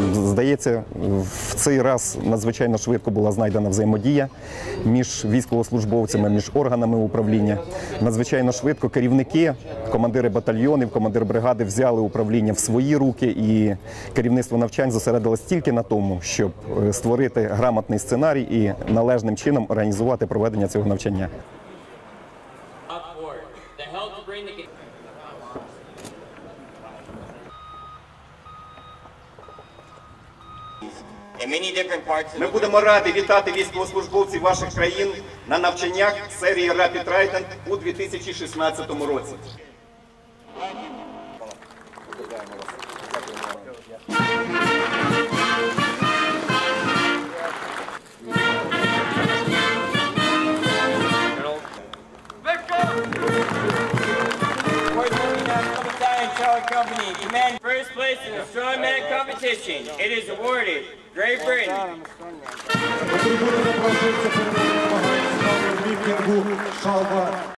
Здається, в цей раз надзвичайно швидко була знайдена взаємодія між військовослужбовцями, між органами управління. Надзвичайно швидко керівники, командири батальйонів, командир бригади взяли управління в свої руки, і керівництво навчань зосередилось тільки на тому, щоб створити грамотний сценарій і належним чином організувати проведення цього навчання. Ми будемо раді вітати військовослужбовців ваших країн на навчаннях серії Rapid Trident у 2016 році. Company demand first place in the strongman competition. It is awarded Great Britain.